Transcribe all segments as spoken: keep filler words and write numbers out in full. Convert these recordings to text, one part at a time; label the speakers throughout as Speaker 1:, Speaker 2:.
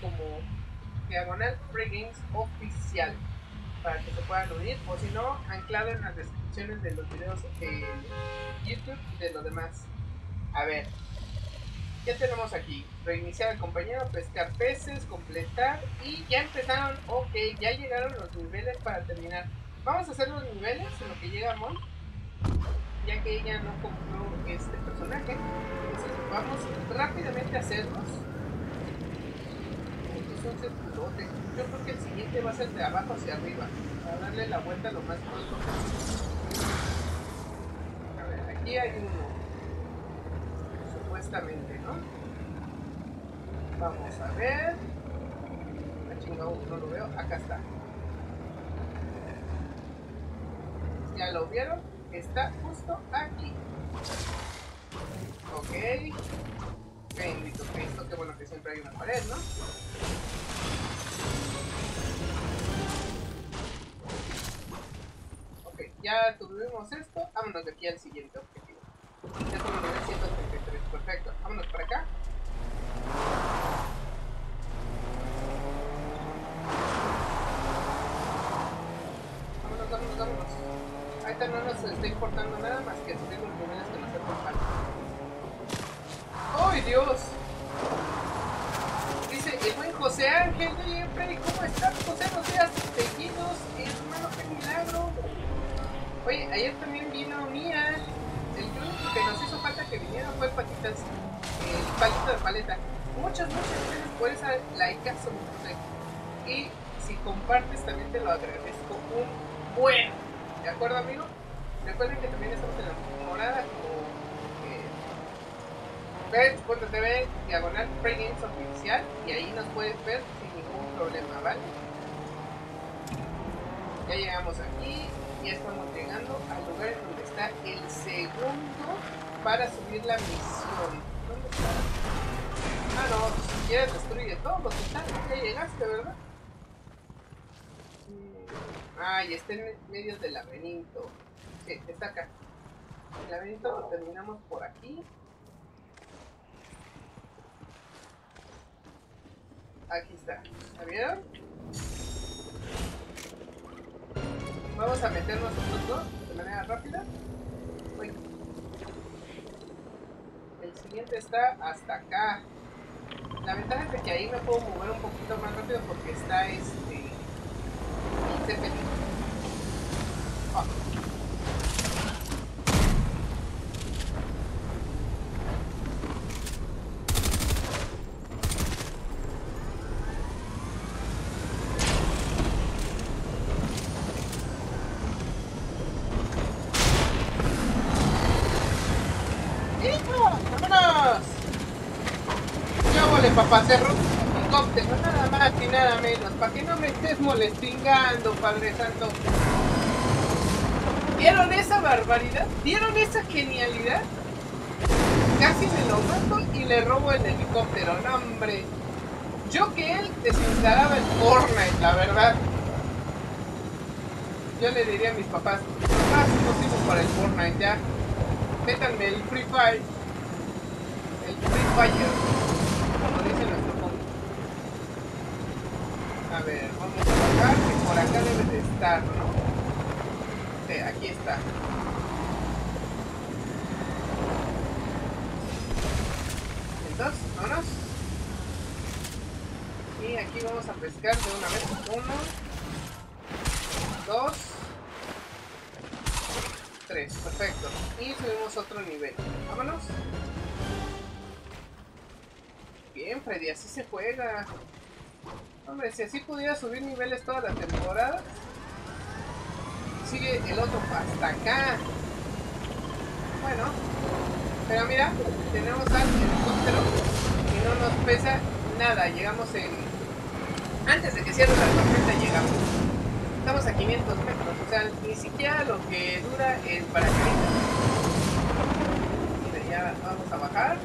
Speaker 1: como diagonal Free Games Oficial para que se puedan unir, o si no, anclado en las descripciones de los videos de YouTube y de lo demás. A ver, ¿qué tenemos aquí? Reiniciar al compañero, pescar peces, completar y ya empezaron, ok, ya llegaron los niveles para terminar. Vamos a hacer los niveles en lo que llega Mon, ya que ella no compró este personaje. Entonces vamos rápidamente a hacerlos. Este es un circulote. Yo creo que el siguiente va a ser de abajo hacia arriba, para darle la vuelta lo más pronto posible. A ver, aquí hay uno, supuestamente, ¿no? Vamos a ver. Ah, chingado, no lo veo. Acá está. ¿Ya lo vieron? Está justo aquí. Ok. Bendito Cristo, qué bueno que siempre hay una pared, ¿no? Ok, ya tuvimos esto. Vámonos de aquí al siguiente objetivo. Ya somos nivel ciento treinta y tres. Perfecto. Vámonos para acá. Vámonos, vámonos, vámonos. Ahorita no nos está importando nada más que subir los niveles que nos hacen falta. ¡Ay, Dios! Dice el buen José Ángel. Oye, Freddy, ¿cómo estás? José, no seas seguidos, hermano, qué milagro. Oye, ayer también vino Mía. El único que nos hizo falta que viniera fue Patitas, el palito de paleta. Muchas, muchas gracias por esa likeazo, José. Y si compartes también te lo agradezco un buen. ¿De acuerdo, amigo? Recuerden que también estamos en la morada como twitch punto tv diagonal Free Games Oficial y ahí nos puedes ver sin ningún problema, ¿vale? Ya llegamos aquí, ya estamos llegando al lugar en donde está el segundo para subir la misión. ¿Dónde está? Ah, no, si quieres destruye todo lo que está. Ya llegaste, ¿verdad? Ah, y está en medio del laberinto. Sí, está acá. El laberinto lo terminamos por aquí. Aquí está. ¿La vieron? Vamos a meternos nosotros dos de manera rápida. Uy. El siguiente está hasta acá. La ventaja es de que ahí me puedo mover un poquito más rápido porque está este... el Zeppelin. Oh. Papacerro, helicóptero, nada más y nada menos, para que no me estés molestingando, Padre Santo. ¿Vieron esa barbaridad? ¿Vieron esa genialidad? Casi me lo mato y le robo el helicóptero, no hombre. Yo que él desinstalaba el Fortnite, la verdad. Yo le diría a mis papás, papás, no sirvo para el Fortnite, ya. Métanme el Free Fire. El Free Fire. Como dice nuestro punto. A ver, vamos a bajar, que por acá debe de estar, ¿no? Sí, aquí está. Entonces, vámonos. Y aquí vamos a pescar de una vez. Uno, dos, tres. Perfecto. Y subimos otro nivel. Vámonos. Bien, Freddy, así se juega. Hombre, si así pudiera subir niveles toda la temporada. Sigue el otro hasta acá. Bueno, pero mira, tenemos al helicóptero y no nos pesa nada. Llegamos en... antes de que cierre la tormenta llegamos. Estamos a quinientos metros, o sea, ni siquiera lo que dura el paracaídas. Mira, ya vamos a bajar.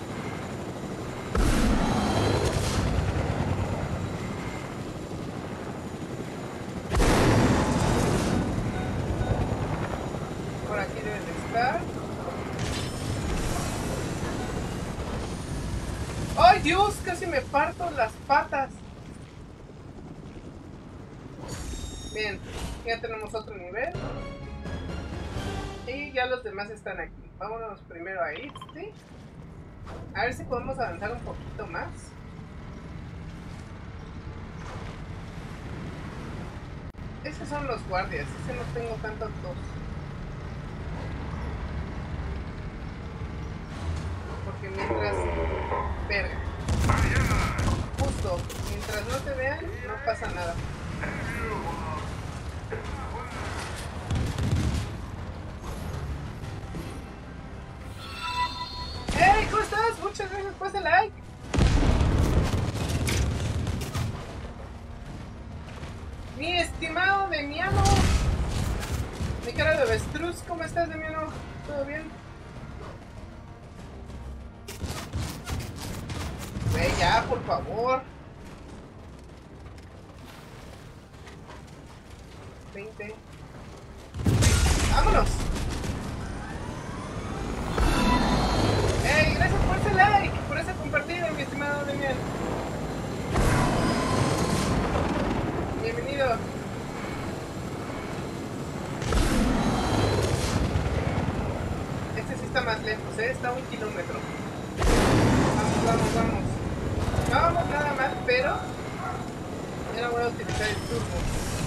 Speaker 1: Por aquí deben de estar. ¡Ay! ¡Ay, Dios! Casi me parto las patas. Bien, ya tenemos otro nivel. Y ya los demás están aquí. Vámonos primero a este. A ver si podemos avanzar un poquito más. Esos son los guardias. Ese no tengo tantos dos. Porque mientras... Verga. Justo. Mientras no te vean, no pasa nada. ¡Hey! ¿Cómo estás? Muchas gracias por ese like. Mi estimado Demiano. Mi cara de avestruz. ¿Cómo estás, Demiano? ¿Todo bien? Ve ya, por favor. veinte. ¡Vámonos! ¡Hey! Gracias por ese like, por ese compartido, mi estimado Demian. Bienvenido. Este sí está más lejos, ¿eh? Está a un kilómetro. Vamos, vamos, vamos. No vamos nada más, pero ya no voy a utilizar el turbo.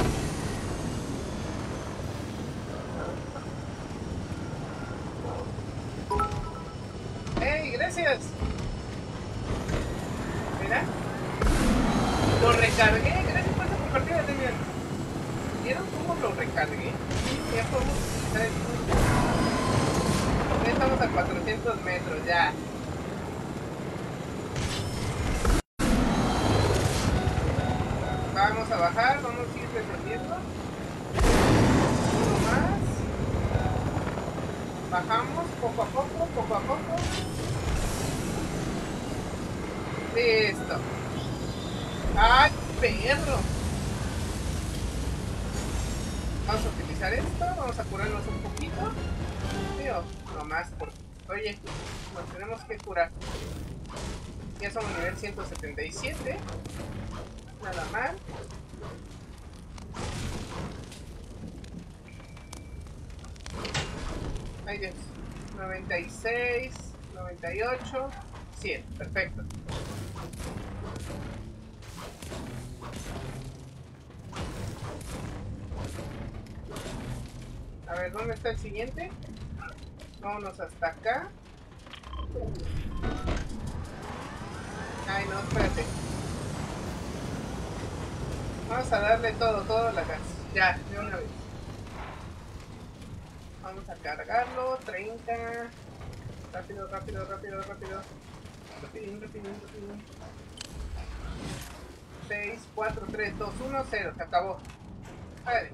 Speaker 1: ¡Hey! ¡Gracias! Mira. Lo recargué. Gracias por esa compartida, Demian. ¿Vieron cómo lo recargué? Ya podemos utilizar el turbo. Ya estamos a cuatrocientos metros, ya. Vamos a bajar, vamos a ir descendiendo. Uno más. Bajamos poco a poco, poco a poco. Listo. ¡Ay, perro! Vamos a utilizar esto, vamos a curarnos un poquito. Tío, no más porque... Oye, nos tenemos que curar. Ya somos nivel ciento setenta y siete. Nada mal. Ay Dios. noventa y seis, noventa y ocho, cien. Perfecto. A ver, ¿dónde está el siguiente? Vámonos hasta acá. Ay, no, espérate. Vamos a darle todo, todo la gas. Ya, de una vez. Vamos a cargarlo. treinta. Rápido, rápido, rápido, rápido. Rapidín, rapidín, rapidín. seis, cuatro, tres, dos, uno, cero. Se acabó. Vale.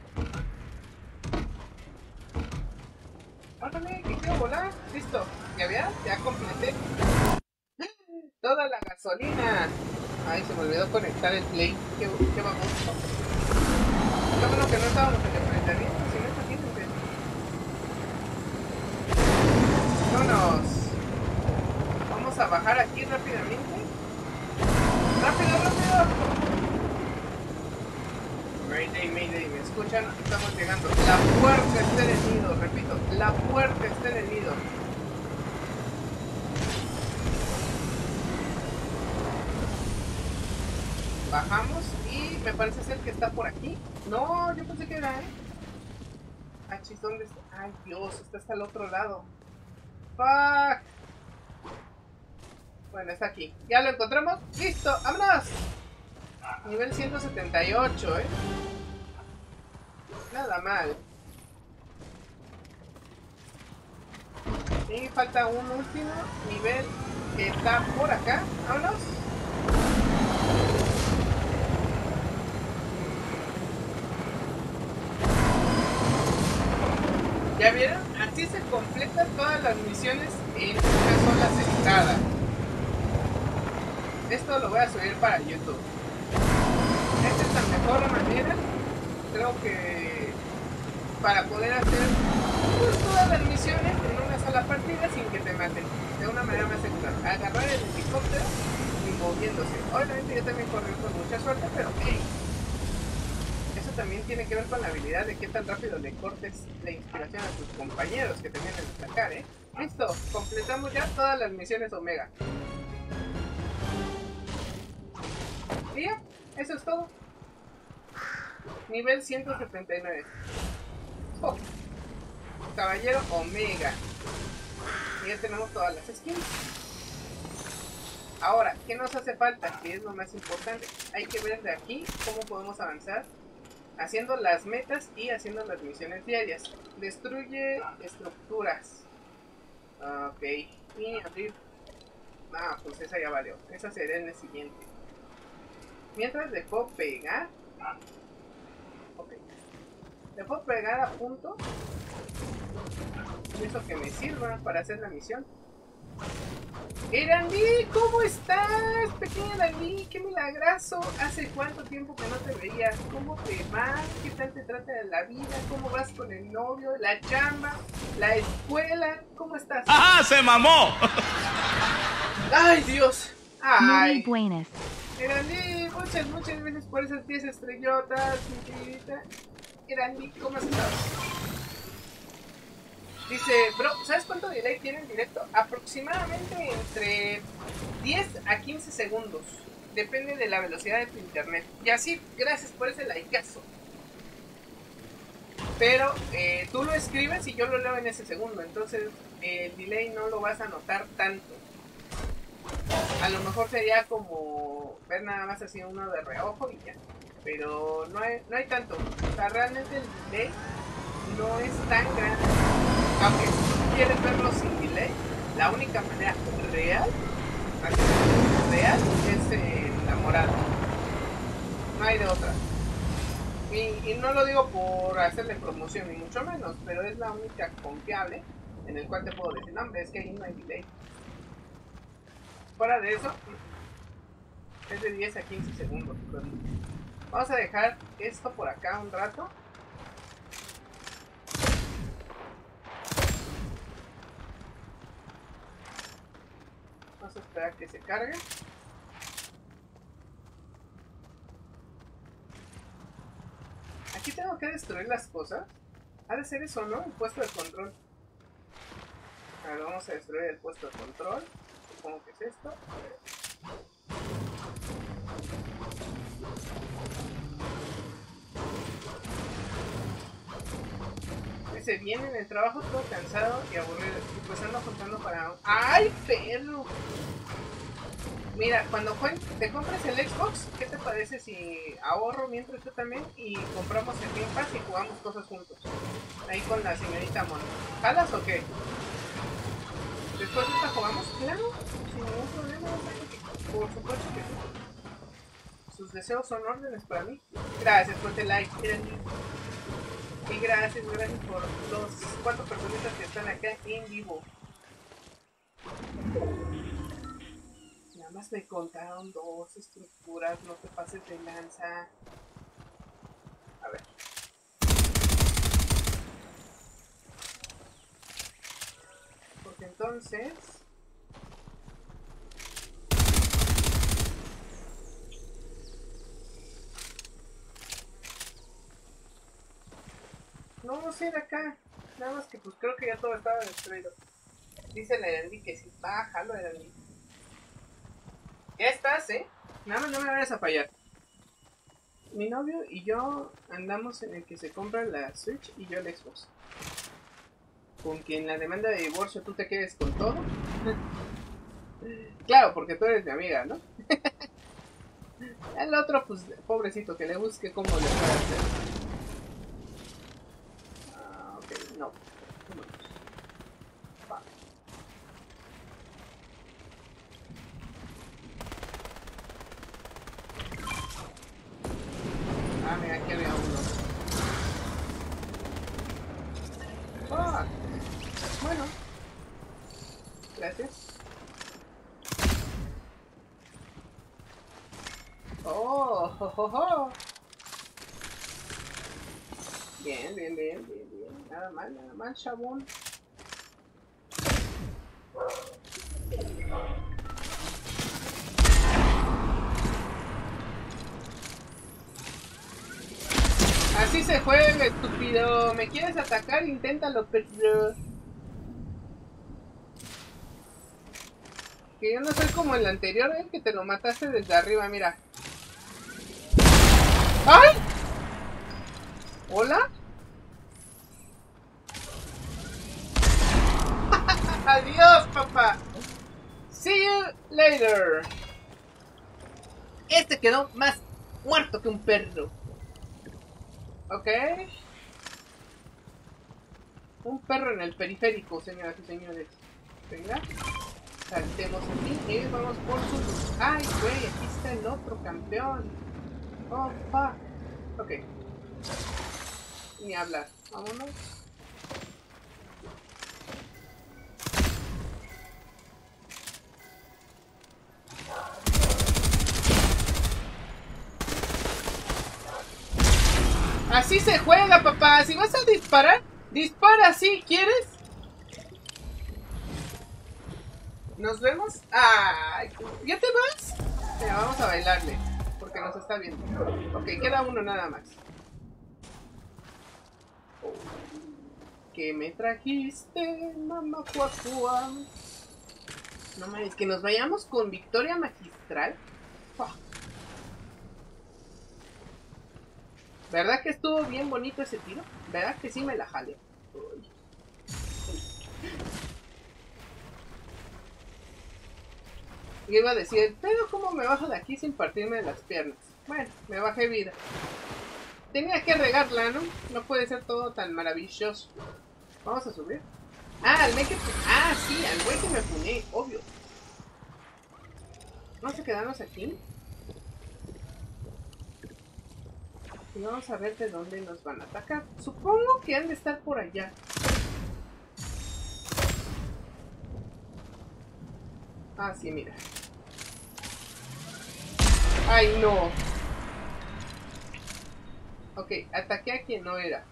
Speaker 1: Órale, que quiero volar. Listo. ¿Ya veas? Ya completé toda la gasolina. Ay, se me olvidó conectar el play. Qué, qué baboso. Qué bueno que no estábamos en el enfrentamiento. Si no, imagínense. Vámonos. Vamos a bajar aquí rápidamente. Rápido, rápido. Mayday, Mayday, ¿me escuchan? Estamos llegando. La puerta está en el nido, repito. La puerta está en el nido. Bajamos y me parece ser que está por aquí. No, yo pensé que era, ¿eh? Ah, chis, ¿dónde está? Ay, Dios, está hasta el otro lado. Fuck. Bueno, está aquí. Ya lo encontramos. ¡Listo! ¡Vámonos! Nivel ciento setenta y ocho, ¿eh? Nada mal. Y falta un último nivel que está por acá. ¡Vámonos! ¿Ya vieron? Así se completan todas las misiones en una sola sentada. Esto lo voy a subir para YouTube. Esta es la mejor manera, creo que, para poder hacer pues, todas las misiones en una sola partida sin que te maten de una manera más segura. Agarrar el helicóptero y moviéndose. Obviamente yo también corrí con mucha suerte, pero hey, eso también tiene que ver con la habilidad de qué tan rápido le cortes la inspiración a tus compañeros que te vienen a atacar, ¿eh? Listo, completamos ya todas las misiones Omega. Y ya, eso es todo. Nivel ciento setenta y nueve. Oh. Caballero Omega. Y ya tenemos todas las skins. Ahora, ¿qué nos hace falta? Que es lo más importante. Hay que ver de aquí cómo podemos avanzar haciendo las metas y haciendo las misiones diarias. Destruye estructuras. Ok. Y abrir. Ah, pues esa ya valió. Esa sería en el siguiente. Mientras le puedo pegar. Ok. Le puedo pegar a punto. Y eso que me sirva para hacer la misión. Erandi, ¿cómo estás? Pequeña Dani, qué milagroso. ¿Hace cuánto tiempo que no te veía? ¿Cómo te va? ¿Qué tal te trata la vida? ¿Cómo vas con el novio? ¿La chamba? ¿La escuela? ¿Cómo estás?
Speaker 2: ¡Ajá! ¡Se mamó!
Speaker 1: ¡Ay, Dios! ¡Ay!
Speaker 3: Muy buenas.
Speaker 1: Erandi, muchas, muchas gracias por esas diez estrellotas, mi queridita. Erandi, ¿cómo has estado? Dice, bro, ¿sabes cuánto delay tiene el directo? Aproximadamente entre diez a quince segundos. Depende de la velocidad de tu internet. Y así, gracias por ese likeazo. Pero eh, tú lo escribes y yo lo leo en ese segundo. Entonces eh, el delay no lo vas a notar tanto. A lo mejor sería como ver nada más así uno de reojo y ya. Pero no hay, no hay tanto. O sea, realmente el delay no es tan grande. Aunque si tú quieres verlo sin delay, la única manera real, real es enamorado. No hay de otra. Y, y no lo digo por hacerle promoción, ni mucho menos, pero es la única confiable en el cual te puedo decir, no, hombre, es que ahí no hay delay. Fuera de eso, es de diez a quince segundos. Vamos a dejar esto por acá un rato. Vamos a esperar que se cargue. Aquí tengo que destruir las cosas. Ha de ser eso, ¿no? El puesto de control. A ver, vamos a destruir el puesto de control. Supongo que es esto. Dice, viene en el trabajo todo cansado y aburrido. Y pues ando juntando para... ¡Ay, perro! Mira, cuando te compres el Xbox, ¿qué te parece si ahorro mientras yo también y compramos el Game Pass y jugamos cosas juntos? Ahí con la señorita Mon. ¿Jalas o qué? Después de esta jugamos, claro, sin ningún problema. Por supuesto que sí. Sus deseos son órdenes para mí. Gracias por el like, y gracias, gracias por los cuatro personitas que están acá en vivo. Nada más me contaron dos estructuras, no te pases de lanza. A ver. Porque entonces... No, no sé de acá. Nada más que pues creo que ya todo estaba destruido. Dice la Erandi que sí. Bájalo, Erandi. Ya estás, ¿eh? Nada más no me vayas a fallar. Mi novio y yo andamos en el que se compra la Switch y yo el Xbox. Con que en la demanda de divorcio tú te quedes con todo. Claro, porque tú eres mi amiga, ¿no? El otro, pues, pobrecito, que le busque cómo le puede hacer. Ah, ok, no. Va. Ah, mira, aquí había uno. Ah, bueno. Gracias. Oh, ho, ho, ho. Bien, bien, bien, bien, bien. Nada mal, nada mal, chabón. se juega, estúpido. ¿Me quieres atacar? Inténtalo, pero... Que yo no soy como el anterior, ¿eh? Que te lo mataste desde arriba, mira. ¡Ay! ¿Hola? Adiós, papá. See you later. Este quedó más muerto que un perro. Ok. Un perro en el periférico, señoras y señores. Venga. Saltemos aquí y vamos por su... ¡Ay, güey! Aquí está el otro campeón. Oh, fuck. Ok. Ni hablar. Vámonos. Así se juega, papá. Si vas a disparar, dispara así, ¿quieres? ¿Nos vemos? Ay, ¿ya te vas? Mira, vamos a bailarle, porque nos está viendo. Ok, queda uno nada más. ¿Qué me trajiste, mamá cuacua? No mames, que nos vayamos con victoria magistral. Oh. ¿Verdad que estuvo bien bonito ese tiro? ¿Verdad que sí me la jalé? Uy. Y iba a decir, pero ¿cómo me bajo de aquí sin partirme de las piernas? Bueno, me bajé vida. Tenía que regarla, ¿no? No puede ser todo tan maravilloso. Vamos a subir. Ah, al güey que... Ah, sí, al güey que me puné, obvio. Vamos a quedarnos aquí. Y vamos a ver de dónde nos van a atacar. Supongo que han de estar por allá. Ah, sí, mira. ¡Ay, no! Ok, ataqué a quien no era.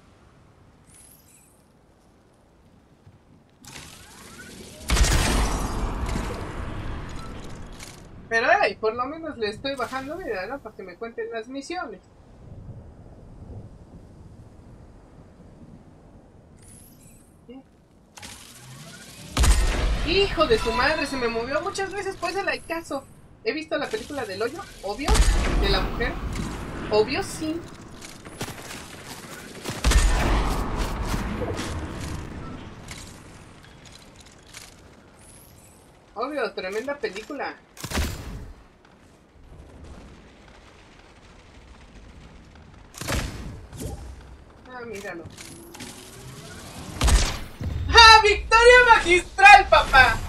Speaker 1: Pero, ay, por lo menos le estoy bajando vida, ¿no? Para que me cuenten las misiones. ¡Hijo de su madre! Se me movió muchas veces, pues el caso. He visto la película del hoyo, obvio, de la mujer. Obvio, sí. Obvio, tremenda película. Ah, míralo. ¡Ah, victoria magistral, papá!